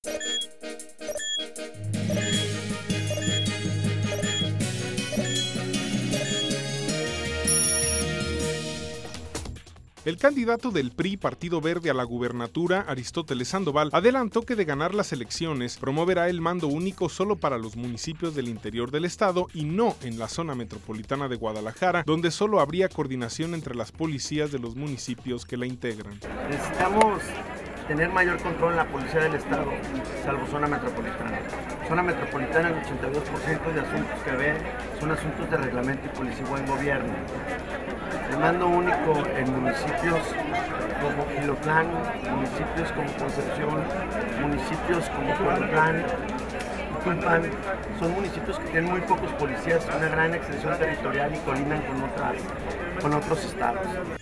El candidato del PRI, Partido Verde, a la gubernatura, Aristóteles Sandoval, adelantó que de ganar las elecciones promoverá el mando único solo para los municipios del interior del estado y no en la zona metropolitana de Guadalajara, donde solo habría coordinación entre las policías de los municipios que la integran. Necesitamos tener mayor control en la policía del estado, salvo zona metropolitana. Zona metropolitana, el 82% de asuntos que ve son asuntos de reglamento y policía y buen gobierno. El mando único en municipios como Gilotlán, municipios como Concepción, municipios como Coyotlán, Tulpan, son municipios que tienen muy pocos policías, una gran extensión territorial y colindan con otros estados.